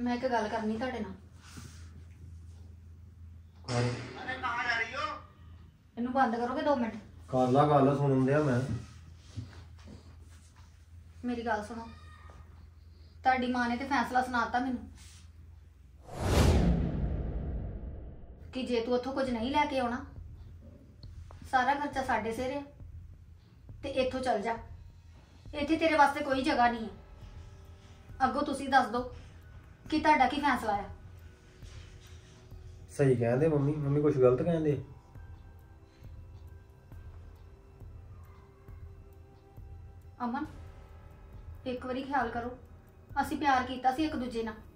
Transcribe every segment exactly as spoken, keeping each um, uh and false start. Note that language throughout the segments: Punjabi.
मैं एक गल करनी तुहाडे नाल। अरे कहाँ जा रही हो? इनू बंद करोगे दो मिनट? कर ला गल सुन दिया मैं। मेरी गल सुनो, तुहाडी मां ने ते फैसला सुनाता मैनू कि जे तू उथों कुछ नहीं लैके आउणा, सारा खर्चा साडे सिर है ते इथों चल जा। इत्थे तेरे वास्ते कोई जगह नहीं है। अगों तुसीं दस दो कि तुहाडा की फैसला है। सही कहते मम्मी, मम्मी कुछ गलत कहते? अमन एक बारी ख्याल करो, असीं प्यार कीता सी एक दूजे नाल।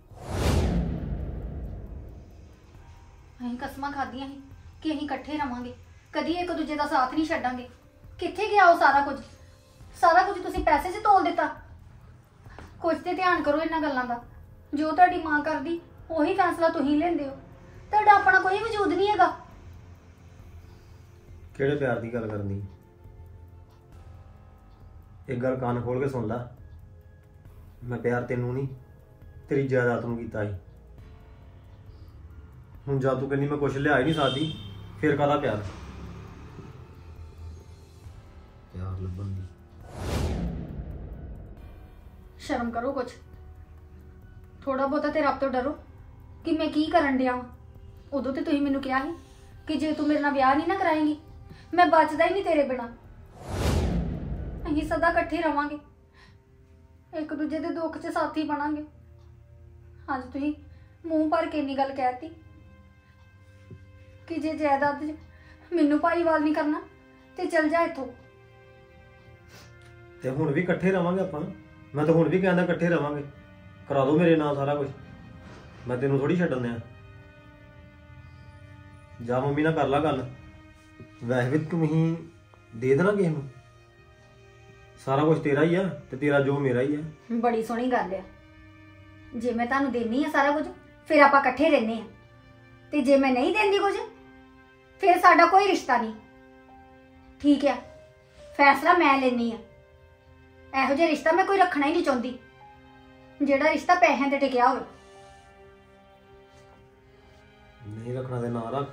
असीं कसमां खादियां सी कि असीं इकट्ठे रवांगे, कदी एक दूजे का साथ नहीं छड्डांगे। कित्थे गया वो सारा कुछ? सारा कुछ तुसीं पैसे 'च तोल दिता। कुछ ते ध्यान करो इन्हां गल्लां दा। जो तुहाडी मां करदी उही फैसला तुसीं लैंदे हो। तुहाडा अपना कोई वजूद नहीं हैगा। किहड़े प्यार की गल करनी? एक गल कान खोल के सुन ला, मैं प्यार तेनू नहीं तेरी जायदाद नूं कीता ही। हुण जद तू कहनी मैं कुछ लिया ही नहीं सकदी, फिर काहदा प्यार? प्यार लब्भण दी शर्म करो कुछ। थोड़ा बहुता ते रब तो डरो कि मैं की करन दिया वां। उदों ते तुसीं मैनूं कहा ਸੀ कि जे तू मेरे नाल विआह नहीं ना कराएंगी मैं बचदा ही नहीं तेरे बिना। असीं सदा इकट्ठे रवांगे, एक दूजे दे दुख च साथी बनांगे। अज तुसीं मूँह भर के इन्नी गल कहती कि जे जायदाद च मैनूं भाईवाल नहीं करना ते चल जा इत्थों। ते हुण भी इकट्ठे रवांगे आपां। मैं तो हुण भी कहना इकट्ठे रवांगे। करा दो मेरे नाल सारा कुछ, मैं तेनू थोड़ी छड्डन दियां। जा मम्मी नाल कर ला गल। वैसे भी तू ही दे देना किसे नूं, सारा कुछ तेरा ही है ते तेरा जो मेरा ही है। बड़ी सोहनी गल है। जे मैं तुहानूं देनी है सारा कुछ फिर आपां इकट्ठे रहने हैं, ते जे मैं नहीं देंदी कुछ फिर साडा कोई रिश्ता नहीं। ठीक है, फैसला मैं लेनी है। ਇਹੋ ਜਿਹਾ रिश्ता मैं कोई रखना ही नहीं चाहती ਜਿਹੜਾ रिश्ता पैसों ते टिकिया होवे। नहीं रखना ते ना रख।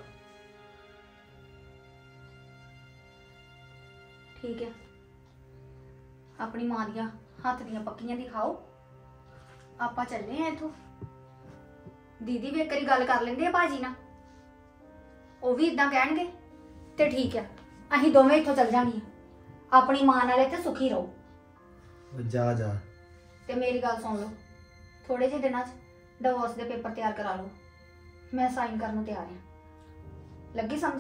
ठीक है, अपनी मां दियां हत्थ दियां पक्कियां दिखाओ। आपां चलने हैं इथों। दीदी भी एक बारी गल कर लेंदे भाजी नाल, वो भी इदां कहणगे ते ठीक है, असीं दोवें इथों चल जांगियां। अपनी मां नाल इत्थे सुखी रहो। जा जा ते मेरी गल सुन लो, थोड़े जे दिनां च डिवोर्स दे पेपर तैयार करा लो। मैं साइन करन तैयार हां। लगी समझ?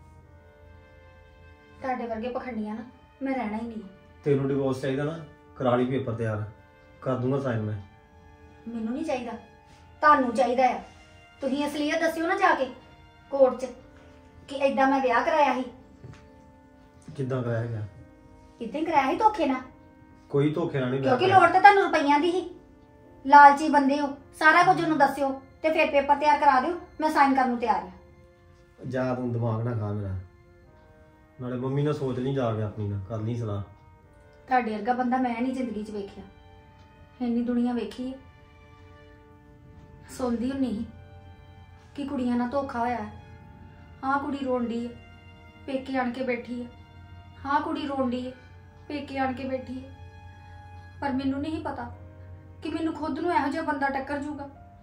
तुहाडे वर्गे पखंडियां ना मैं रहना ही नहीं। तेनू डिवोर्स चाहिदा ना, करा ली पेपर तैयार, कर दूंगा साइन मैं। मैनू नहीं चाहिदा, तुहानू चाहिदा है। तुसीं असलीयत दस्सिओ ना जाके कोर्ट च कि इदां मैं विआह कराया ही। किद्दां कराया गया? इदां ही कराया ही धोखे नाल। कोई धोखे नाल नहीं। क्योंकि लोड़ ते तुहानू रुपईयां दी ही। लालची बंदे हो, सारा कुछ उन्होंने दस्सिओ ते फिर पेपर तैयार करा दिओ। मैं साइन करन नूं तैयार हां। जा तू दिमाग ना खा मेरा। नाले मम्मी ने सोच नहीं जाके अपनी ना कर ली सलाह। तुहाडे वर्गा बंदा मैं नहीं जिंदगी च वेखिया। इन्नी दुनिया वेखी है। सुनदी हुन्नी ही कि कुड़ियां नाल धोखा होया है। हाँ कुड़ी रोंदी है, पेके आण के बैठी है। हाँ कुड़ी रोंदी है, पेके आण के बैठी है। पर मैनू नहीं पता कि मैनू खुद नूं इहो जिहा बंदा टक्कर जूगा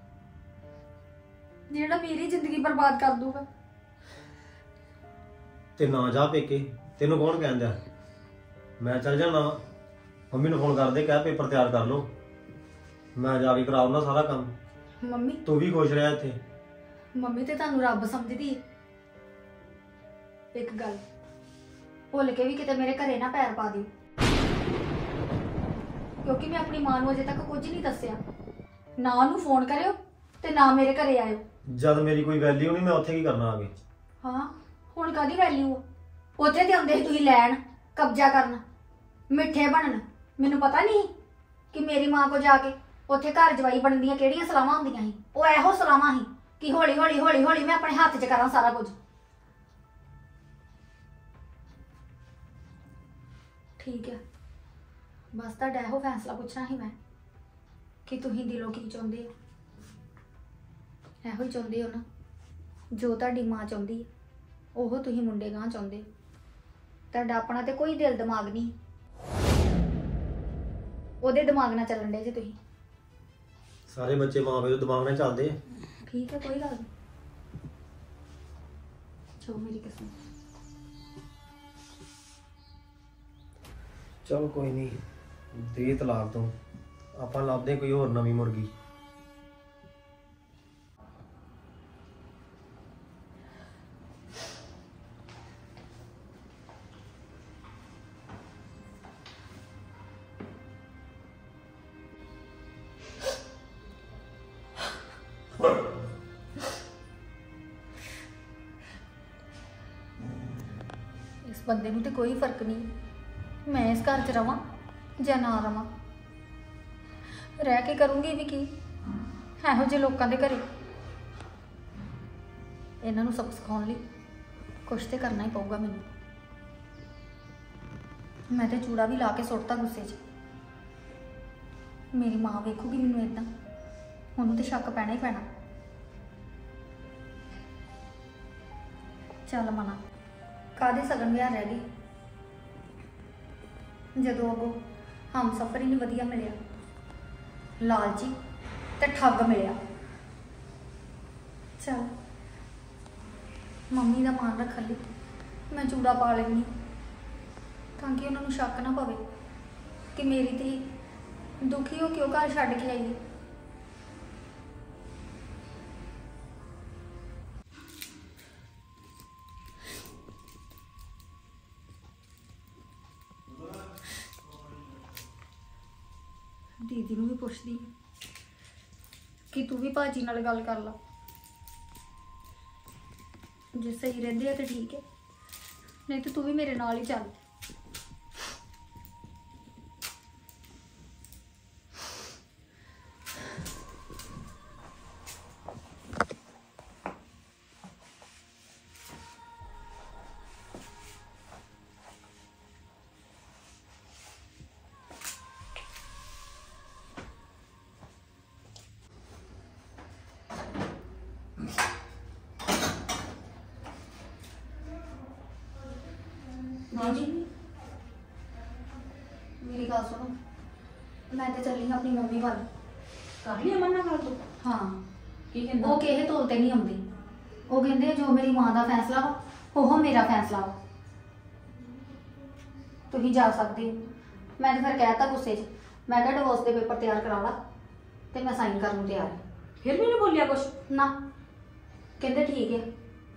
जिहड़ा मेरी जिंदगी बर्बाद कर दूगा। ते ना जा पेके, तेनू कौन कहंदा? मैं चल जाना। मम्मी नूं फोन कर दे, कह पेपर तैयार कर लो, मैं जाके कराउना सारा काम। मम्मी तू भी खुश रह इत्थे। मम्मी ते तुहानू रब समझदी है। एक गल भुल के भी किते मेरे घरे ना पैर पा दिओ, क्योंकि मैं अपनी मां नूं अजे तक कुछ नहीं दस्सिया। ना उन्होंने फोन करियो ते ना मेरे घरे आयो। जद मेरी कोई वैल्यू नहीं, मैं उत्थे की करना आगे। हाँ हुण कादी वैल्यू? उत्थे ते आउंदे सी तुसीं लैण, कब्जा करन, मिठे बनन। मैनूं पता नहीं कि मेरी मां को जाके उत्थे घर जवाई बनन दियां किहड़ियां सलावां हुंदियां सी। ओह इहो सलावां सी कि हौली हौली हौली हौली मैं अपने हत्थ च करां सारा कुछ। ठीक है, बस तुहाडा इहो फैसला पुछना ही मैं कि तुसीं दिलों की चाहुंदे हो। ਇਹੋ ਹੀ ਚਾਹੁੰਦੇ ਹੋ ਨਾ, ਜੋ ਤੁਹਾਡੀ ਮਾਂ ਚਾਹੁੰਦੀ ਹੈ ਉਹ ਤੁਸੀਂ ਮੁੰਡੇ ਗਾਂ ਚਾਹੁੰਦੇ ਹੋ। ਤੁਹਾਡਾ ਆਪਣਾ ਤੇ ਕੋਈ ਦਿਲ ਦਿਮਾਗ ਨਹੀਂ, ਉਹਦੇ ਦਿਮਾਗ ਨਾਲ ਚੱਲਣ ਦੇ ਜੇ ਤੁਸੀਂ। ਸਾਰੇ ਬੱਚੇ ਮਾਂ ਪਿਓ ਦੇ ਦਿਮਾਗ ਨਾਲ ਚੱਲਦੇ ਆ। ਠੀਕ ਹੈ, ਕੋਈ ਗੱਲ ਨਹੀਂ। ਚਲੋ ਮੇਰੀ ਕਿਸਮ। ਚਲ ਕੋਈ ਨਹੀਂ, ਦੇ ਤਲਾਕ ਤੋਂ ਆਪਾਂ ਲੱਭਦੇ ਕੋਈ ਹੋਰ ਨਵੀਂ ਮੁਰਗੀ। ਇਸ ਬੰਦੇ ਨੂੰ ਤੇ ਕੋਈ ਫਰਕ ਨਹੀਂ ਮੈਂ ਇਸ ਘਰ 'ਚ ਰਵਾਂ ਜਾਂ ਨਾ ਰਵਾਂ। ਰਹਿ ਕੇ ਕਰੂੰਗੀ ਵੀ ਕੀ ਇਹੋ ਜਿਹੇ ਲੋਕਾਂ ਦੇ ਘਰੇ। ਇਹਨਾਂ ਨੂੰ ਸਬਕ ਸਿਖਾਉਣ ਲਈ ਕੁਛ ਤੇ ਕਰਨਾ ਹੀ ਪਊਗਾ ਮੈਨੂੰ। ਮੈਂ ਤੇ ਚੂੜਾ ਵੀ ਲਾ ਕੇ ਸੁੱਟਤਾ ਗੁੱਸੇ 'ਚ। ਮੇਰੀ ਮਾਂ ਵੇਖੂਗੀ ਮੈਨੂੰ ਏਦਾਂ, ਉਹਨੂੰ ਤੇ ਸ਼ੱਕ ਪੈਣਾ ਹੀ ਪੈਣਾ। ਚੱਲ ਮਨਾ, ਕਾਹਦੇ ਸਗਨ ਵਿਆਹ ਰਹਿ ਗਈ ਜਦੋਂ ਅੱਗੋਂ ਹਮਸਫਰ ਹੀ ਨਹੀਂ ਵਧੀਆ ਮਿਲਿਆ, ਲਾਲਚੀ ਤੇ ਠੱਗ ਮਿਲਿਆ। ਚੱਲ ਮੰਮੀ ਦਾ ਮਾਨ ਰੱਖਣ ਲਈ ਮੈਂ ਚੂੜਾ ਪਾ ਲੈਂਦੀ ਤਾਂ ਕਿ ਉਹਨਾਂ ਨੂੰ ਸ਼ੱਕ ਨਾ ਪਵੇ ਕਿ ਮੇਰੀ ਧੀ ਦੁਖੀ ਹੋ ਕਿਉਂ ਘਰ ਛੱਡ ਕੇ ਆਈ ਹੈ। ਦੀਦੀ ਨੂੰ ਵੀ ਪੁੱਛਦੀ ਕਿ ਤੂੰ ਵੀ ਭਾਜੀ ਨਾਲ ਗੱਲ ਕਰ ਲਾ, ਜੇ ਸਹੀ ਰਹਿੰਦੇ ਆ ਤੇ ਠੀਕ ਹੈ, ਨਹੀਂ ਤਾਂ ਤੂੰ ਵੀ ਮੇਰੇ ਨਾਲ ਹੀ ਚੱਲ। जी मेरी गल सुनो, मैं तो चली अपनी मम्मी वाल। कर लिया मन गल तू? हाँ, की कहंदा? वो किसे तौर ते नहीं आउंदी। वो कहंदे जो मेरी मां दा फैसला वा ओह मेरा फैसला वा, तुसीं जा सकदे हो। मैं तो फिर कहता गुस्से च, मैं कहा डिवोर्स के पेपर तैयार करा ला ते मैं साइन करन नूं तैयार है। फिर भी नहीं बोलिया कुछ? ना, कहंदे ठीक है।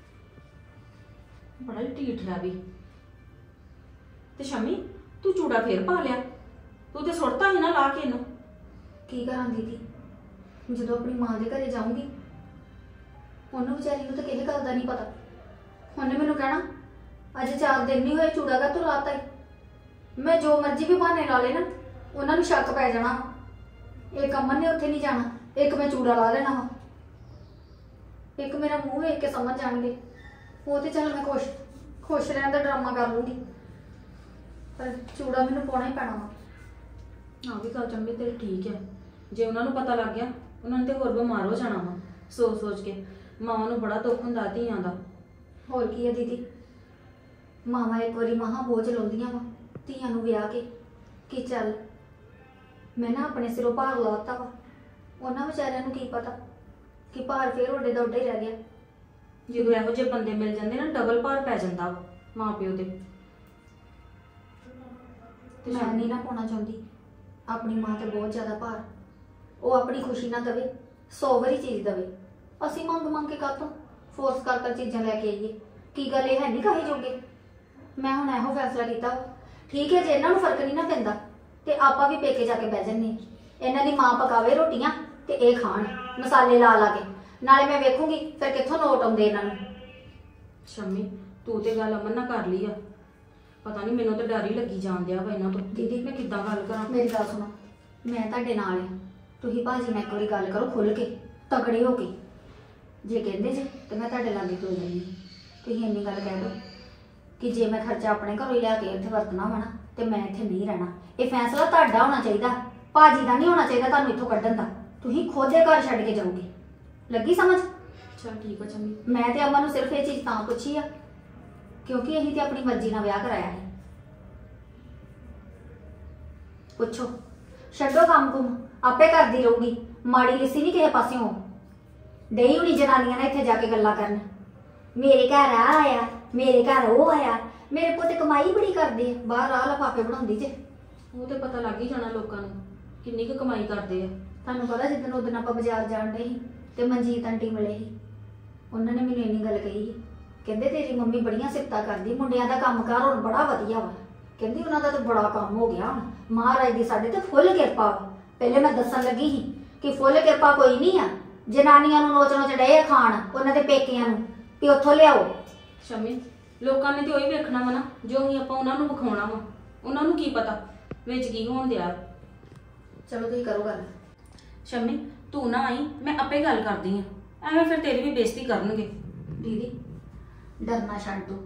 बड़ा ही ढीठ है भी। ते शमी तू चूड़ा फिर पा लिया, तू ते सुटता ही ना ला के इनू। की करां दीदी, जो अपनी मां के घरे जाऊंगी उन्होंने बेचारी को तो किसी गल का नहीं पता। उन्हें मैनू कहना अज चार दिन नहीं हुए चूड़ा का तू लाता है। मैं जो मर्जी भी बहाने ला ले ना उन्होंने शक पै जाना। एक अमन ने उत्थे नहीं जाना, एक मैं चूड़ा ला लेना वा, एक मेरा मूँह वेख के समझ जाएंगे। वो तो चल मैं खुश खुश रहने का ड्रामा कर लूँगी, पर चूड़ा मैनू पाना ही पैना वा। हाँ भी गल चंबी तेरी ठीक है। जे उन्होंने पता लग गया उन्होंने तो होर बीमार हो जाना वा सोच सोच के। मावां नूं बड़ा दुख हुंदा धीआं दा। होर की है दीदी, मावां एक बारी महा बोझ लाउंदियां वा धीआं नूं विआह के कि चल मैं ना अपने सिरों भार लाता वा। उन्हां विचारिਆਂ ਨੂੰ की पता कि भार फिर ओडे दा ओडा ही रह गया। ਜਦੋਂ ਇਹੋ ਜਿਹੇ ਬੰਦੇ ਮਿਲ ਜਾਂਦੇ ਨਾ ਡਬਲ ਭਾਰ ਪੈ ਜਾਂਦਾ ਵਾ ਮਾਂ ਪਿਓ ਤੇ। मैं नहीं ना पाना चाहती अपनी मां ते बहुत ज्यादा भार। वो अपनी खुशी ना दवे, सौ वारी चीज दवे। असी मंग मंग के कातों फोर्स कर कर चीज़ां लैके आईए। की गल है नहीं कहे जोगे। मैं हुण इहो फैसला किया, ठीक है जे इन्हां नूं फर्क नहीं ना पैंदा ते आपां भी पेके जाके बह जन्ने। इन्हां दी मां पकावे रोटियां ते इह खाण मसाले ला ला के, नाले मैं वेखूंगी फिर कित्थों नोट आउंदे इन्हां नूं। शमी तू ते गल अमन ना कर ली आ, पता नहीं मैनूं तो डर ही लगी जान दिया वा इन्हां तों। दीदी मैं किद्दां गल करां? मेरी गल सुनो, मैं तुहाडे नाल आ। तुसीं भाजी नाल इक वारी गल करो खुल के तगड़े हो के। जे कहंदे जे ते मैं तुहाडे लागे खलो जानी। तुसीं इन्नी गल कह दो कि जे मैं खर्चा अपने घरों ही लिया के इत्थे वरतना वा ना ते मैं इत्थे नहीं रहना। ये फैसला तुहाडा होना चाहिए, भाजी का नहीं होना चाहिए तुहानूं इत्थों कड्ढण दा। तुसीं खुद ये घर छड्ड के जाओगे, लगी समझ? ਚਲ ਠੀਕ ਆ ਚੰਮੀ। ਮੈਂ ਤੇ ਅਮਨ ਨੂੰ ਸਿਰਫ ਇਹ ਚੀਜ਼ ਤਾਂ ਪੁੱਛੀ ਆ ਕਿਉਂਕਿ ਅਸੀਂ ਤੇ ਆਪਣੀ ਮਰਜ਼ੀ ਨਾਲ ਵਿਆਹ ਕਰਾਇਆ ਹੈ। ਪੁੱਛੋ, ਛੱਡੋ ਕੰਮ ਕੁਮ, ਆਪੇ ਕਰਦੀ ਰਹੂਗੀ। ਮਾੜੀ ਲਿਸੀ ਨਹੀਂ ਕਿਸੇ ਪਾਸਿਓਂ ਡਈ ਹੁਣੀ ਜਨਾਨੀਆਂ ਨਾਲ ਇੱਥੇ ਜਾ ਕੇ ਗੱਲਾਂ ਕਰਨ, ਮੇਰੇ ਘਰ ਆ ਆਇਆ, ਮੇਰੇ ਘਰ ਉਹ ਆਇਆ। ਮੇਰੇ ਪੁੱਤ ਕਮਾਈ ਬੜੀ ਕਰਦੇ ਆ, ਬਾਹਰ ਆ ਲਫਾਫੇ ਬਣਾਉਂਦੀ ਜੇ। ਉਹ ਤੇ ਪਤਾ ਲੱਗ ਹੀ ਜਾਣਾ ਲੋਕਾਂ ਨੂੰ ਕਿੰਨੀ ਕੁ ਕਮਾਈ ਕਰਦੇ ਆ। ਤੁਹਾਨੂੰ ਪਤਾ ਜਿੱਦਣ ਉਦੋਂ ਆਪਾਂ ਬਾਜ਼ਾਰ ਜਾਣ ਡਏ ਸੀ ਤੇ ਮਨਜੀਤ ਆਂਟੀ ਮਿਲੇ ਸੀ, ਉਹਨਾਂ ਨੇ ਮੈਨੂੰ ਇੰਨੀ ਗੱਲ ਕਹੀ ਸੀ, ਕਹਿੰਦੇ ਤੇਰੀ ਮੰਮੀ ਬੜੀਆਂ ਸਿਫਤਾਂ ਕਰਦੀ, ਮੁੰਡਿਆਂ ਦਾ ਕੰਮਕਾਰ ਹੁਣ ਬੜਾ ਵਧੀਆ ਵਾ। ਕਹਿੰਦੀ ਉਹਨਾਂ ਦਾ ਤਾਂ ਬੜਾ ਕੰਮ ਹੋ ਗਿਆ ਹੁਣ, ਮਹਾਰਾਜ ਦੀ ਸਾਡੇ ਤੇ ਫੁੱਲ ਕਿਰਪਾ ਵਾ। ਪਹਿਲੇ ਮੈਂ ਦੱਸਣ ਲੱਗੀ ਸੀ ਕਿ ਫੁੱਲ ਕਿਰਪਾ ਕੋਈ ਨਹੀਂ ਆ, ਜਨਾਨੀਆਂ ਨੂੰ ਨੋਚ ਨੋਚ ਡਏ ਆ ਖਾਣ ਉਹਨਾਂ ਦੇ ਪੇਕਿਆਂ ਨੂੰ ਵੀ ਉੱਥੋਂ ਲਿਆਓ। ਸ਼ਮੀ, ਲੋਕਾਂ ਨੇ ਤੇ ਉਹੀ ਵੇਖਣਾ ਵਾ ਨਾ ਜੋ ਹੀ ਆਪਾਂ ਉਹਨਾਂ ਨੂੰ ਵਿਖਾਉਣਾ ਵਾ। ਉਹਨਾਂ ਨੂੰ ਕੀ ਪਤਾ ਵਿੱਚ ਕੀ ਹੋਣ ਦਿਆ। ਚਲੋ ਤੁਸੀਂ ਕਰੋ ਗੱਲ। ਸ਼ਮੀ ਤੂੰ ਨਾ ਆਈ, ਮੈਂ ਆਪੇ ਗੱਲ ਕਰਦੀ ਆ, ਐਵੇਂ ਫਿਰ ਤੇਰੀ ਵੀ ਬੇਇੱਜ਼ਤੀ ਕਰਨਗੇ। ਦੀਦੀ ਡਰਨਾ ਛੱਡ ਦੋ,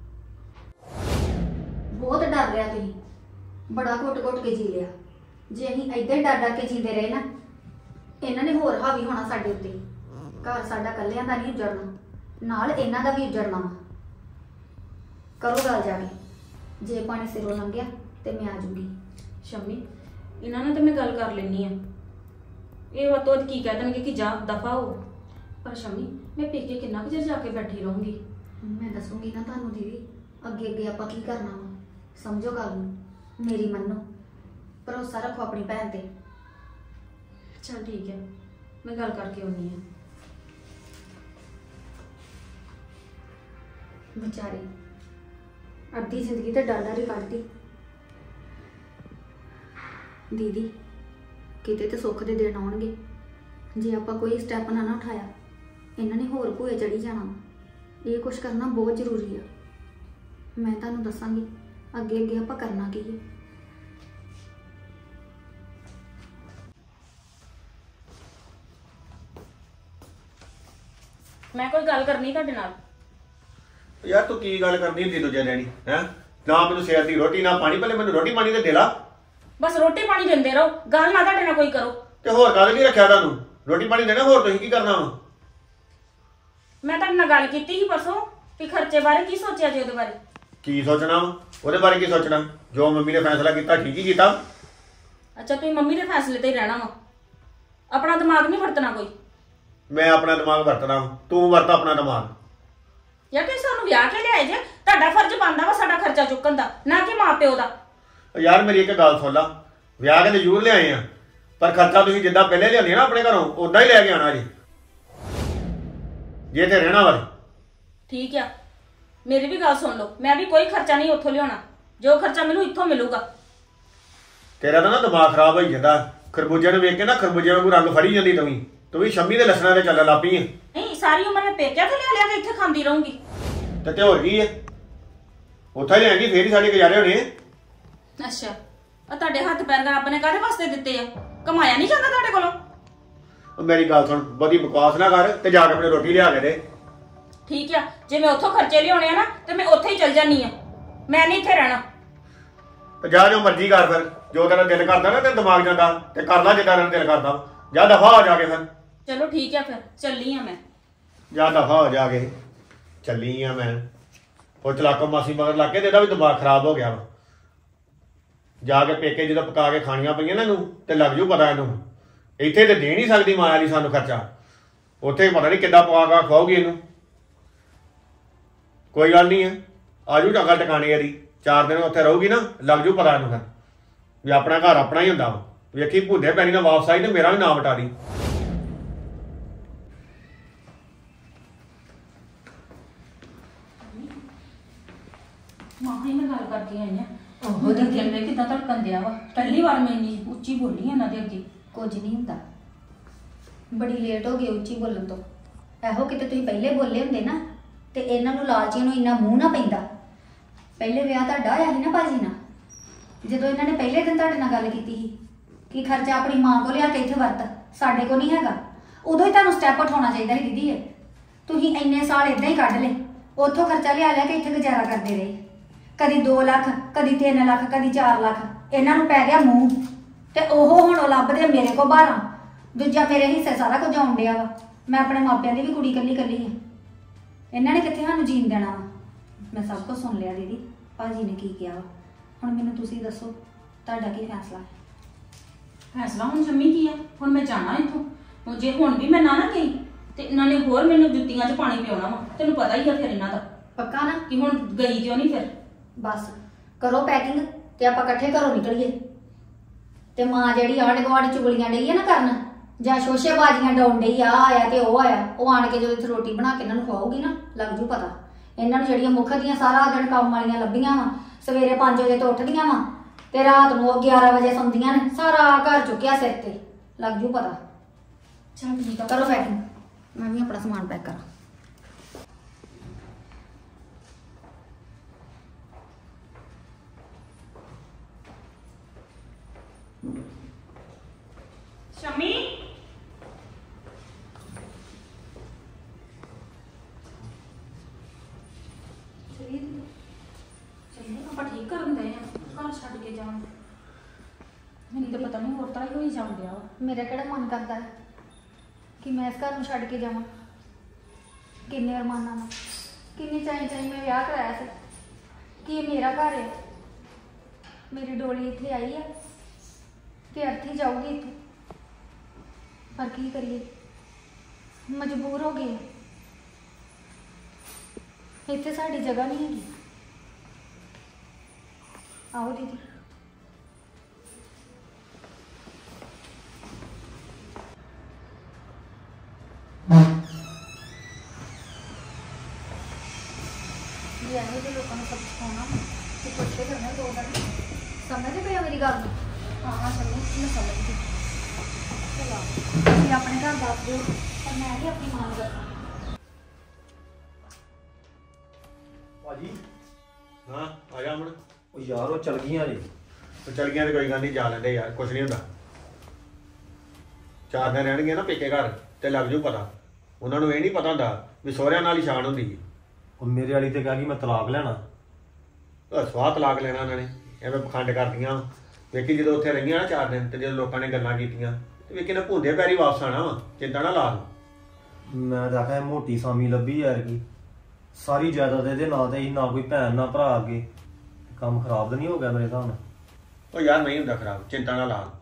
ਬਹੁਤ ਡਰ ਲਿਆ ਤੁਸੀਂ, ਬੜਾ ਘੁੱਟ ਘੁੱਟ ਕੇ ਜੀ ਲਿਆ। ਜੇ ਅਸੀਂ ਏਦਾਂ ਹੀ ਡਰ ਡਰ ਕੇ ਜੀਂਦੇ ਰਹੇ ਨਾ, ਇਹਨਾਂ ਨੇ ਹੋਰ ਹਾਵੀ ਹੋਣਾ ਸਾਡੇ ਉੱਤੇ। ਘਰ ਸਾਡਾ ਇਕੱਲਿਆਂ ਦਾ ਨਹੀਂ ਉਜੜਨਾ, ਨਾਲ ਇਹਨਾਂ ਦਾ ਵੀ ਉਜੜਨਾ ਵਾ। ਕਰੋ ਗੱਲ ਜਾ ਕੇ, ਜੇ ਪਾਣੀ ਸਿਰੋਂ ਲੰਘਿਆ ਤੇ ਮੈਂ ਆ ਜੂਗੀ। ਸ਼ਮੀ ਇਹਨਾਂ ਨਾਲ ਤਾਂ ਮੈਂ ਗੱਲ ਕਰ ਲੈਣੀ ਆ, ਇਹ ਵੱਤੋਂ ਕੀ ਕਹਿ ਦੇਣਗੇ ਕਿ ਜਾ ਦਫਾ ਹੋ। ਪਰ ਸ਼ਮੀ ਮੈਂ ਪੇਕੇ ਕਿੰਨਾ ਕੁ ਚਿਰ ਜਾ ਕੇ ਬੈਠੀ ਰਹੂੰਗੀ। ਮੈਂ ਦੱਸੂਗੀ ਨਾ ਤੁਹਾਨੂੰ ਦੀਦੀ, ਅੱਗੇ ਅੱਗੇ ਆਪਾਂ ਕੀ ਕਰਨਾ ਵਾ। ਸਮਝੋ ਗੱਲ ਨੂੰ, ਮੇਰੀ ਮੰਨੋ, ਭਰੋਸਾ ਰੱਖੋ ਆਪਣੀ ਭੈਣ ਤੇ। ਚਲ ਠੀਕ ਹੈ, ਮੈਂ ਗੱਲ ਕਰਕੇ ਆਉਣੀ ਆ। ਵਿਚਾਰੀ ਅੱਧੀ ਜ਼ਿੰਦਗੀ ਤਾਂ ਡਰ ਡਰ ਹੀ ਕੱਢਦੀ। ਦੀਦੀ ਕਿਤੇ ਤੇ ਸੁੱਖ ਦੇ ਦਿਨ ਆਉਣਗੇ, ਜੇ ਆਪਾਂ ਕੋਈ ਸਟੈਪ ਨਾ ਨਾ ਉਠਾਇਆ ਇਹਨਾਂ ਨੇ ਹੋਰ ਭੂਏ ਚੜੀ ਜਾਣਾ। ਇਹ ਕੁਛ ਕਰਨਾ ਬਹੁਤ ਜ਼ਰੂਰੀ ਆ। ਮੈਂ ਤੁਹਾਨੂੰ ਦੱਸਾਂਗੀ ਅੱਗੇ ਅੱਗੇ ਆਪਾਂ ਕਰਨਾ ਕੀ ਹੈ। ਮੈਂ ਕੋਈ ਗੱਲ ਕਰਨੀ ਤੁਹਾਡੇ ਨਾਲ। ਯਾਰ ਤੂੰ ਕੀ ਗੱਲ ਕਰਨੀ ਹੁੰਦੀ ਦੂਜੇ ਦਿਨ ਹੀ ਹੈ? ਨਾ ਮੈਨੂੰ ਸਿਰ ਦੀ ਰੋਟੀ ਨਾ ਪਾਣੀ, ਪਹਿਲੇ ਮੈਨੂੰ ਰੋਟੀ ਪਾਣੀ ਤੇ ਦੇ ਲਾ। ਬਸ ਰੋਟੀ ਪਾਣੀ ਦਿੰਦੇ ਰਹੋ, ਗੱਲ ਨਾ ਤੁਹਾਡੇ ਨਾਲ ਕੋਈ ਕਰੋ। ਤੇ ਹੋਰ ਗੱਲ ਨਹੀਂ ਰੱਖਿਆ ਤੁਹਾਨੂੰ, ਰੋਟੀ ਪਾਣੀ ਦੇਣਾ, ਹੋਰ ਤੁਸੀਂ ਕੀ ਕਰਨਾ ਵਾ? ਮੈਂ ਤੁਹਾਡੇ ਨਾਲ ਗੱਲ ਕੀਤੀ ਸੀ ਪਰਸੋਂ ਕਿ ਖਰਚੇ ਬਾਰੇ ਕੀ ਸੋਚਿਆ ਜੀ? ਉਹਦੇ ਬਾਰੇ ਕੀ ਸੋਚਣਾ ਵਾ? ਉਹਦੇ ਬਾਰੇ ਕੀ ਸੋਚਣਾ? ਜੋ ਮੰਮੀ ਨੇ ਫੈਸਲਾ ਕੀਤਾ ਠੀਕ ਹੀ ਕੀਤਾ। ਅੱਛਾ ਤੁਸੀਂ ਮੰਮੀ ਦੇ ਫੈਸਲੇ ਤੇ ਹੀ ਰਹਿਣਾ ਵਾ, ਆਪਣਾ ਦਿਮਾਗ ਨਹੀਂ ਵਰਤਣਾ ਕੋਈ। ਮੈਂ ਆਪਣਾ ਦਿਮਾਗ ਵਰਤਣਾ, ਤੂੰ ਵਰਤ ਆਪਣਾ ਦਿਮਾਗ। ਯਾਰ ਤੁਸੀਂ ਸਾਨੂੰ ਵਿਆਹ ਕੇ ਲਿਆਏ ਜੇ, ਤੁਹਾਡਾ ਫਰਜ਼ ਬਣਦਾ ਵਾ ਸਾਡਾ ਖਰਚਾ ਚੁੱਕਣ ਦਾ, ਨਾ ਕਿ ਮਾਂ ਪਿਓ ਦਾ। ਯਾਰ ਮੇਰੀ ਇੱਕ ਗੱਲ ਸੁਣ ਲਾ, ਵਿਆਹ ਕੇ ਤੇ ਜ਼ਰੂਰ ਲਿਆਏ ਆ, ਪਰ ਖਰਚਾ ਤੁਸੀਂ ਜਿੱਦਾਂ ਪਹਿਲੇ ਲਿਆਉਂਦੇ ਨਾ ਆਪਣੇ ਘਰੋਂ, ਉਦਾਂ ਹੀ ਲੈ ਕੇ ਆਉਣਾ ਜੀ, ਜੇ ਤੇ ਰਹਿਣਾ ਵਾ। ਠੀਕ ਆ, ਮੇਰੀ ਵੀ ਗੱਲ ਸੁਣ ਲਓ, ਮੈਂ ਵੀ ਕੋਈ ਖਰਚਾ ਨਹੀਂ ਉੱਥੋਂ ਲਿਆਉਣਾ, ਜੋ ਖਰਚਾ ਮੈਨੂੰ ਇੱਥੋਂ ਮਿਲੂਗਾ। ਤੇਰਾ ਤਾਂ ਨਾ ਦਿਮਾਗ ਖਰਾਬ ਹੋਈ ਜਾਂਦਾ, ਖਰਬੂਜੇ ਨੂੰ ਵੇਖ ਕੇ ਨਾ ਖਰਬੂਜੇ ਵਾਂਗੂ ਰੰਗ ਫੜੀ ਜਾਂਦੀ ਤੂੰ ਵੀ ਤੂੰ ਵੀ ਸ਼ੰਮੀ ਦੇ ਲੱਛਣਾਂ ਤੇ ਚੱਲਣ ਲੱਗ ਪਈ ਆ। ਨਹੀਂ ਸਾਰੀ ਉਮਰ ਮੈਂ ਪੇਕਿਆਂ ਤੋਂ ਲਿਆ ਲਿਆ ਕੇ ਇੱਥੇ ਖਾਂਦੀ ਰਹੂੰਗੀ। ਤੇ ਤੇ ਹੋਰ ਕੀ ਹੈ, ਉੱਥੇ ਲਿਆਂਗੀ ਫੇਰ ਹੀ ਸਾਡੇ ਗੁਜ਼ਾਰੇ ਹੋਣੇ। ਅੱਛਾ ਆ ਤੁਹਾਡੇ ਹੱਥ ਪੈਰ ਰੱਬ ਨੇ ਕਾਹਦੇ ਵਾਸਤੇ ਦਿੱਤੇ ਆ? ਕਮਾਇਆ ਨਹੀਂ ਜਾਂਦਾ ਤੁਹਾਡੇ ਕੋਲੋਂ? ਉਹ ਮੇਰੀ ਗੱਲ ਸੁਣ, ਬਹੁਤੀ ਬਕਵਾਸ ਨਾ ਕਰ ਤੇ ਜਾ ਕੇ ਆਪਣੀ ਰੋਟੀ ਲਿਆ ਕੇ ਦੇ। ਠੀਕ ਆ, ਜੇ ਮੈਂ ਉੱਥੋਂ ਖਰਚੇ ਲਿਆਉਣੇ ਆ ਨਾ ਤੇ ਮੈਂ ਉੱਥੇ ਹੀ ਚਲ ਜਾਨੀ ਆ, ਮੈਂ ਨਹੀਂ ਇੱਥੇ ਰਹਿਣਾ। ਤੇ ਜਾ ਜੋ ਮਰਜ਼ੀ ਕਰ, ਫਿਰ ਜੋ ਤੇਰਾ ਦਿਲ ਕਰਦਾ ਨਾ ਤੇ ਦਿਮਾਗ ਜਾਂਦਾ ਤੇ ਕਰ ਲੈ, ਜਿੱਦਾਂ ਤੇਰਾ ਦਿਲ ਕਰਦਾ। ਜਾ ਦਫਾ ਹੋ ਜਾ ਕੇ, ਫਿਰ ਚਲੋ ਠੀਕ ਆ, ਫਿਰ ਚੱਲੀ ਆ ਮੈਂ। ਜਾ ਦਫਾ ਹੋ ਜਾ ਕੇ, ਚੱਲੀ ਆ ਮੈਂ। ਉਹ ਚਲਾਕੋ ਮਾਸੀ ਮਗਰ ਲੱਗ ਕੇ ਤੇ ਇਹਦਾ ਵੀ ਦਿਮਾਗ ਖਰਾਬ ਹੋ ਗਿਆ ਵਾ। ਜਾ ਕੇ ਪੇਕੇ ਜਦੋਂ ਪਕਾ ਕੇ ਖਾਣੀਆਂ ਪਈਆਂ ਨਾ ਇਹਨੂੰ ਤੇ ਲੱਗ ਜੂ ਪਤਾ ਇਹਨੂੰ। ਇੱਥੇ ਤੇ ਦੇ ਨਹੀਂ ਸਕਦੀ ਮਾਇਆ ਲਈ ਸਾਨੂੰ ਖਰਚਾ, ਉੱਥੇ ਪਤਾ ਨਹੀਂ ਕਿੱਦਾਂ ਪਕਾ ਕੇ ਖਵਾਉਗੀ ਇਹਨੂੰ। ਕੋਈ ਗੱਲ ਨਹੀਂ ਹੈ, ਆਜੂ ਟਕਾ ਟਿਕਾਣੇ ਇਹਦੀ, ਚਾਰ ਦਿਨ ਉੱਥੇ ਰਹੂਗੀ ਨਾ, ਲੱਗ ਜੂ ਪਤਾ ਇਹਨੂੰ ਫਿਰ ਵੀ ਆਪਣਾ ਘਰ ਆਪਣਾ ਹੀ ਹੁੰਦਾ ਵਾ। ਵੇਖੀ ਭੁੰਦੇ ਪੈਣੀ ਨਾਲ ਵਾਪਸ ਆਈ ਤੇ ਮੇਰਾ ਵੀ ਨਾਮ ਵਟਾ ਦੀ। ਮਾਂ ਹੀ ਮੈਂ ਗੱਲ ਕਰਕੇ ਆਈ ਆ, ਉਹ ਤਾਂ ਦਿਲ ਵਿੱਚ ਕਿੱਦਾਂ ਧੜਕਣ ਦਿਆ ਵਾ। ਪਹਿਲੀ ਵਾਰ ਮੈਂ ਇੰਨੀ ਉੱਚੀ ਬੋਲੀ ਇਹਨਾਂ ਦੇ ਅੱਗੇ। ਕੁਝ ਨਹੀਂ ਹੁੰਦਾ, ਬੜੀ ਲੇਟ ਹੋ ਗਈ ਉੱਚੀ ਬੋਲਣ ਤੋਂ। ਇਹੋ ਕਿਤੇ ਤੁਸੀਂ ਪਹਿਲੇ ਬੋਲੇ ਹੁੰਦੇ ਨਾ ਤੇ ਇਹਨਾਂ ਨੂੰ ਲਾਲਚੀਆਂ ਨੂੰ ਇੰਨਾ ਮੂੰਹ ਨਾ ਪੈਂਦਾ। ਪਹਿਲੇ ਵਿਆਹ ਤੁਹਾਡਾ ਹੋਇਆ ਸੀ ਨਾ ਭਾਜੀ ਨਾਲ, ਜਦੋਂ ਇਹਨਾਂ ਨੇ ਪਹਿਲੇ ਦਿਨ ਤੁਹਾਡੇ ਨਾਲ ਗੱਲ ਕੀਤੀ ਸੀ ਕਿ ਖਰਚਾ ਆਪਣੀ ਮਾਂ ਕੋਲ ਲਿਆ ਕੇ ਇੱਥੇ ਵਰਤ, ਸਾਡੇ ਕੋਲ ਨਹੀਂ ਹੈਗਾ, ਉਦੋਂ ਹੀ ਤੁਹਾਨੂੰ ਸਟੈਪ ਉਠਾਉਣਾ ਚਾਹੀਦਾ ਸੀ ਦੀਦੀ। ਇਹ ਤੁਸੀਂ ਇੰਨੇ ਸਾਲ ਇਦਾਂ ਹੀ ਕੱਢ ਲਏ, ਉੱਥੋਂ ਖਰਚਾ ਲਿਆ ਲਿਆ ਕੇ ਇੱਥੇ ਗੁਜ਼ਾਰਾ ਕਰਦੇ ਰਹੇ। ਕਦੀ ਦੋ ਲੱਖ, ਕਦੀ ਤਿੰਨ ਲੱਖ, ਕਦੀ ਚਾਰ ਲੱਖ, ਇਹਨਾਂ ਨੂੰ ਪੈ ਗਿਆ ਮੂੰਹ। ਤੇ ਉਹ ਹੁਣ ਲੱਭਦੇ ਮੇਰੇ ਕੋਲ ਬਾਰਾਂ, ਦੂਜਾ ਮੇਰੇ ਹਿੱਸੇ ਸਾਰਾ ਕੁਝ ਆਉਣ ਡਿਆ ਵਾ। ਮੈਂ ਆਪਣੇ ਮਾਪਿਆਂ ਦੀ ਵੀ ਕੁੜੀ ਕੱਲੀ ਕੱਲੀ ਆ। ਇਹਨਾਂ ਨੇ ਕਿੱਥੇ ਸਾਨੂੰ ਜੀਣ ਦੇਣਾ ਵਾ। ਮੈਂ ਸਭ ਕੁਝ ਸੁਣ ਲਿਆ ਦੀਦੀ, ਭਾਜੀ ਨੇ ਕੀ ਕਿਹਾ ਵਾ। ਹੁਣ ਮੈਨੂੰ ਤੁਸੀਂ ਦੱਸੋ ਤੁਹਾਡਾ ਕੀ ਫੈਸਲਾ ਹੈ? ਫੈਸਲਾ ਹੁਣ ਸ਼ੰਮੀ ਕੀ ਆ? ਹੁਣ ਮੈਂ ਜਾਣਾ ਇੱਥੋਂ। ਹੁਣ ਜੇ ਹੁਣ ਵੀ ਮੈਂ ਨਾ ਨਾ ਗਈ ਤੇ ਇਹਨਾਂ ਨੇ ਹੋਰ ਮੈਨੂੰ ਜੁੱਤੀਆਂ 'ਚ ਪਾਣੀ ਪਿਆਉਣਾ ਵਾ। ਤੈਨੂੰ ਪਤਾ ਹੀ ਆ ਫਿਰ ਇਹਨਾਂ ਦਾ ਪੱਕਾ ਨਾ? ਕਿ ਹੁਣ ਗਈ ਕਿਉਂ ਨਹੀਂ ਫਿਰ। ਬਸ ਕਰੋ ਪੈਕਿੰਗ ਤੇ ਆਪਾਂ ਇਕੱਠੇ ਘਰੋਂ ਨਿਕਲੀਏ। ਤੇ ਮਾਂ ਜਿਹੜੀ ਆਂਢ ਗੁਆਂਢ ਚੁਗਲੀਆਂ ਡਈ ਆ ਨਾ ਕਰਨ, ਜਾਂ ਸ਼ੋਸ਼ੇ ਬਾਜੀਆਂ ਡਾਉਣ ਡਈ ਆ ਆਇਆ ਤੇ ਉਹ ਆਇਆ, ਉਹ ਆਣ ਕੇ ਜਦੋਂ ਇੱਥੇ ਰੋਟੀ ਬਣਾ ਕੇ ਇਹਨਾਂ ਨੂੰ ਖਵਾਉਗੀ ਨਾ, ਲੱਗ ਜੂ ਪਤਾ। ਇਹਨਾਂ ਨੂੰ ਜਿਹੜੀਆਂ ਮੁੱਖ ਦੀਆਂ ਸਾਰਾ ਦਿਨ ਕੰਮ ਵਾਲੀਆਂ ਲੱਭੀਆਂ ਵਾ, ਸਵੇਰੇ ਪੰਜ ਵਜੇ ਤੋਂ ਉੱਠਦੀਆਂ ਵਾ ਤੇ ਰਾਤ ਨੂੰ ਉਹ ਗਿਆਰਾਂ ਵਜੇ ਸੌਂਦੀਆਂ ਨੇ, ਸਾਰਾ ਘਰ ਚੁੱਕਿਆ ਸਿਰ ਤੇ, ਲੱਗ ਜੂ ਪਤਾ। ਚੱਲ ਠੀਕ ਆ, ਕਰੋ ਪੈਕਿੰਗ, ਮੈਂ ਵੀ ਆਪਣਾ ਸਮਾਨ ਪੈਕ ਕਰਾਂ। ਸ਼ੰਮੀ ਆਪਾਂ ਠੀਕ ਕਰਨ ਦੇ ਆ, ਘਰ ਛੱਡ ਕੇ ਜਾਣ। ਮੈਨੂੰ ਤਾਂ ਪਤਾ ਨਹੀਂ ਹੋਰ ਤਰ੍ਹਾਂ ਹੀ ਹੋਈ ਜਾਣ ਡਿਆ ਵਾ। ਮੇਰਾ ਕਿਹੜਾ ਮਨ ਕਰਦਾ ਹੈ ਕਿ ਮੈਂ ਇਸ ਘਰ ਨੂੰ ਛੱਡ ਕੇ ਜਾਵਾਂ। ਕਿੰਨੇ ਅਰਮਾਨਾਂ ਨਾਲ, ਕਿੰਨੀ ਚਾਈ ਚਾਈ ਮੈਂ ਵਿਆਹ ਕਰਾਇਆ ਸੀ ਕਿ ਇਹ ਮੇਰਾ ਘਰ ਹੈ। ਮੇਰੀ ਡੋਲੀ ਇੱਥੇ ਆਈ ਹੈ ਤੇ ਅਰਥੀ ਜਾਊਗੀ ਇੱਥੇ, ਪਰ ਕੀ ਕਰੀਏ, ਮਜਬੂਰ ਹੋ ਗਏ। ਇੱਥੇ ਸਾਡੀ ਜਗ੍ਹਾ ਨਹੀਂ ਹੈਗੀ। ਆਓ ਦੀਦੀ। ये ऐसे जो लोगों ने सब सिखाना तो कुछ करना दो बार समझ पे मेरी गल। हाँ हाँ समझ मैं समझ गई। चलो ये अपने घर दस दो और मैं भी अपनी मां को दसा। ਭਾਜੀ ਹਾਂ ਆ ਜਾ ਹੁਣ। ਉਹ ਯਾਰ ਉਹ ਚਲ ਗਈਆਂ ਜੀ। ਤੇ ਚੱਲ ਗਿਆ ਤੇ ਕੋਈ ਗੱਲ ਨਹੀਂ, ਜਾ ਲੈਂਦੇ ਯਾਰ, ਕੁਛ ਨਹੀਂ ਹੁੰਦਾ। ਚਾਰ ਦਿਨ ਰਹਿਣਗੇ ਨਾ ਪੇਕੇ ਘਰ ਤੇ ਲੱਗ ਜੂ ਪਤਾ। ਉਹਨਾਂ ਨੂੰ ਇਹ ਨਹੀਂ ਪਤਾ ਹੁੰਦਾ ਵੀ ਸਹੁਰਿਆਂ ਨਾਲ ਹੀ ਸ਼ਾਨ ਹੁੰਦੀ ਹੈ। ਉਹ ਮੇਰੇ ਵਾਲੀ ਤੇ ਕਹਿ ਗਈ ਮੈਂ ਤਲਾਕ ਲੈਣਾ। ਉਹ ਸਵਾਹ ਤਲਾਕ ਲੈਣਾ ਉਹਨਾਂ ਨੇ, ਐਵੇਂ ਪਖੰਡ ਕਰਦੀਆਂ। ਵੇਖੀ ਜਦੋਂ ਉੱਥੇ ਰਹੀਆਂ ਨਾ ਚਾਰ ਦਿਨ ਤੇ ਜਦੋਂ ਲੋਕਾਂ ਨੇ ਗੱਲਾਂ ਕੀਤੀਆਂ ਤੇ ਵੇਖੀ ਨਾ ਭੁੰਦੇ ਪੈਰੀ ਵਾਪਸ ਆਣਾ ਵਾ, ਚਿੰਤਾ ਨਾ ਲਾ। ਮੈਂ ਤਾਂ ਆਖਿਆ ਮੋਟੀ ਸਾਮੀ ਲੱਭੀ ਯਾਰ ਕੀ, ਸਾਰੀ ਜਾਇਦਾਦ ਇਹਦੇ ਨਾਂ ਤੇ ਹੀ, ਨਾ ਕੋਈ ਭੈਣ ਨਾ ਭਰਾ ਅੱਗੇ। ਕੰਮ ਖਰਾਬ ਤਾਂ ਨਹੀਂ ਹੋ ਗਿਆ ਮੇਰੇ ਹਿਸਾਬ ਨਾਲ? ਉਹ ਯਾਰ ਨਹੀਂ ਹੁੰਦਾ ਖਰਾਬ, ਚਿੰਤਾ ਨਾ ਲਾ।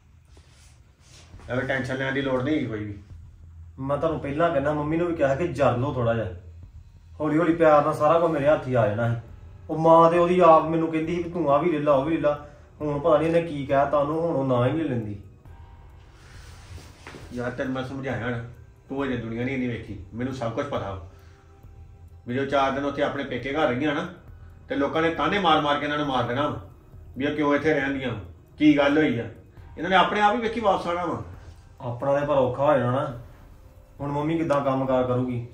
ਐਵੇਂ ਟੈਨਸ਼ਨ ਲੈਣ ਦੀ ਲੋੜ ਨਹੀਂ ਹੈਗੀ ਕੋਈ ਵੀ। ਮੈਂ ਤੁਹਾਨੂੰ ਪਹਿਲਾਂ ਕਹਿੰਦਾ, ਮੰਮੀ ਨੂੰ ਵੀ ਕਿਹਾ ਕਿ ਜਰ ਲਓ ਥੋੜਾ ਜਿਹਾ, ਹੌਲੀ ਹੌਲੀ ਪਿਆਰ ਨਾਲ ਸਾਰਾ ਕੁਝ ਮੇਰੇ ਹੱਥ ਹੀ ਆ ਜਾਣਾ ਸੀ। ਉਹ ਮਾਂ ਤੇ ਉਹਦੀ ਆਪ ਮੈਨੂੰ ਕਹਿੰਦੀ ਸੀ ਵੀ ਤੂੰ ਆ ਵੀ ਲੈ ਲਾ ਉਹ ਵੀ ਲੈ ਲਾ। ਹੁਣ ਪਤਾ ਨਹੀਂ ਇਹਨੇ ਕੀ ਕਹਿਤਾ ਉਹਨੂੰ, ਹੁਣ ਉਹ ਨਾ ਹੀ ਨਹੀਂ ਲੈਂਦੀ। ਯਾਰ ਤੈਨੂੰ ਮੈਂ ਸਮਝਾਇਆ ਨਾ, ਤੂੰ ਅਜੇ ਦੁਨੀਆ ਨਹੀਂ ਇੰਨੀ ਵੇਖੀ, ਮੈਨੂੰ ਸਭ ਕੁਝ ਪਤਾ। ਵੀ ਜੋ ਚਾਰ ਦਿਨ ਉੱਥੇ ਆਪਣੇ ਪੇਕੇ ਘਰ ਰਹੀਆਂ ਨਾ ਤੇ ਲੋਕਾਂ ਨੇ ਤਾਨੇ ਮਾਰ ਮਾਰ ਕੇ ਇਹਨਾਂ ਨੂੰ ਮਾਰ ਦੇਣਾ ਵੀ ਇਹ ਕਿਉਂ ਇੱਥੇ ਰਹਿੰਦੀਆਂ, ਕੀ ਗੱਲ ਹੋਈ ਆ। ਇਹਨਾਂ ਨੇ ਆਪਣੇ ਆਪ ਹੀ ਵੇਖੀ ਵਾਪਸ ਆਉਣਾ ਵਾ। ਆਪਣਾ ਤੇ ਪਰ ਔਖਾ ਹੋ ਜਾਣਾ ਨਾ। ਹੁਣ ਮੰਮੀ ਕਿੱਦਾਂ ਕੰਮ ਕਾਰ ਕਰੂਗੀ?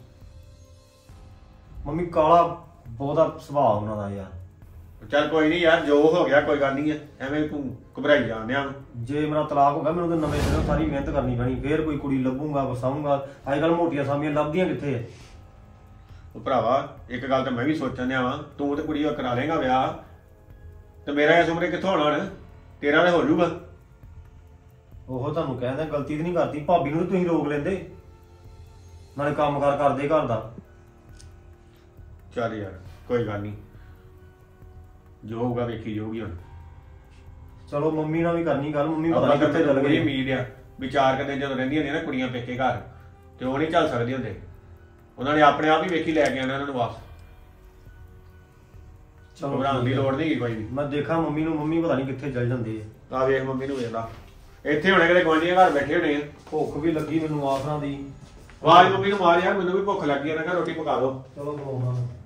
ਮੰਮੀ ਕਾਲਾ ਬਹੁਤਾ ਸੁਭਾਅ ਉਹਨਾਂ ਦਾ ਯਾਰ। ਚੱਲ ਕੋਈ ਨਹੀਂ ਯਾਰ, ਜੋ ਹੋ ਗਿਆ ਕੋਈ ਗੱਲ ਨਹੀਂ ਹੈ, ਐਵੇਂ ਤੂੰ ਘਬਰਾਈ ਜਾਂਦੇ ਆ। ਜੇ ਮੇਰਾ ਤਲਾਕ ਹੋ ਗਿਆ ਮੈਨੂੰ ਤਾਂ ਨਵੇਂ ਸਿਰੋਂ ਸਾਰੀ ਮਿਹਨਤ ਕਰਨੀ ਪੈਣੀ, ਫੇਰ ਕੋਈ ਕੁੜੀ ਲੱਭੂਗਾ ਵਸਾਊਂਗਾ। ਅੱਜ ਕੱਲ੍ਹ ਮੋਟੀਆਂ ਸਾਮੀਆਂ ਲੱਭਦੀਆਂ ਕਿੱਥੇ ਆ? ਉਹ ਭਰਾਵਾ ਇੱਕ ਗੱਲ ਤਾਂ ਮੈਂ ਵੀ ਸੋਚਣ ਡਿਆ ਵਾਂ, ਤੂੰ ਤੇ ਕੁੜੀ ਕਰਾ ਲੇਗਾ ਵਿਆਹ ਤੇ ਮੇਰਾ ਇਸ ਉਮਰੇ ਕਿੱਥੋਂ ਹੋਣਾ ਨਾ, ਤੇਰਾ ਤਾਂ ਹੋ ਜਾਊਗਾ। ਉਹ ਤੁਹਾਨੂੰ ਕਹਿੰਦਾ ਗਲਤੀ ਤਾਂ ਨਹੀਂ ਕਰਤੀ, ਭਾਬੀ ਨੂੰ ਤੁਸੀਂ ਰੋਕ ਲੈਂਦੇ, ਨਾਲੇ ਕੰਮ ਕਾਰ ਕਰਦੇ ਘਰ ਦਾ। ਚੱਲ ਯਾਰ ਕੋਈ ਗੱਲ ਨਹੀਂ, ਜੋ ਹੋਊਗਾ ਵੇਖੀ ਜਾਊਗੀ। ਹੁਣ ਚਲੋ ਮੰਮੀ ਨਾਲ ਵੀ ਕਰਨੀ ਗੱਲ, ਮੰਮੀ ਪਤਾ ਆਪਾਂ ਨਹੀਂ ਕਿੱਥੇ ਚੱਲ ਬੜੀ ਗਈ। ਉਮੀਦ ਆ ਵੀ ਚਾਰ ਕਦੇ ਜਦੋਂ ਰਹਿੰਦੀਆਂ ਨੇ ਨਾ ਕੁੜੀਆਂ ਪੇਕੇ ਘਰ ਤੇ ਉਹ ਨਹੀਂ ਚੱਲ ਸਕਦੇ ਹੁੰਦੇ, ਉਹਨਾਂ ਨੇ ਆਪਣੇ ਆਪ ਹੀ ਵੇਖੀ ਲੈ ਕੇ ਆਉਣਾ ਉਹਨਾਂ ਨੂੰ ਵਾਪਸ। ਚਲੋ ਘਬਰਾਉਣ ਦੀ ਲੋੜ ਨਹੀਂ ਕੋਈ ਵੀ। ਮੈਂ ਦੇਖਾਂ ਮੰਮੀ ਨੂੰ, ਮੰਮੀ ਪਤਾ ਨਹੀਂ ਕਿੱਥੇ ਚੱਲ ਜਾਂਦੀ ਹੈ। ਆ ਵੇਖ ਮੰਮੀ ਨੂੰ ਵੇਖਦਾ, ਇੱਥੇ ਹੁਣੇ ਕਿਤੇ ਗੁਆਂਢੀਆਂ ਘਰ ਬੈਠੇ ਹੋਣੇ ਆ। ਭੁੱਖ ਵੀ ਲੱਗੀ ਮੈਨੂੰ ਆਸਰਾਂ ਦੀ। ਆਵਾਜ਼ ਮੰਮੀ ਨੂੰ ਮਾਰ ਯਾਰ, ਮੈਨੂੰ ਵੀ ਭੁੱਖ ਲੱਗੀ ਆ, ਮੈਂ ਕਿਹਾ ਰੋਟੀ ਪਕਾ ਦੋ। ਚਲੋ ਬਣਾਉਣਾ।